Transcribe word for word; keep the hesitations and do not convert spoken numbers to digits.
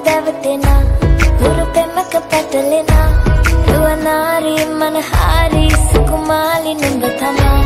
දැවටෙනා හුරු පෙමක පැටලෙනා රුවනාරී මනහාරී සුකුමාලි නුඹ තමා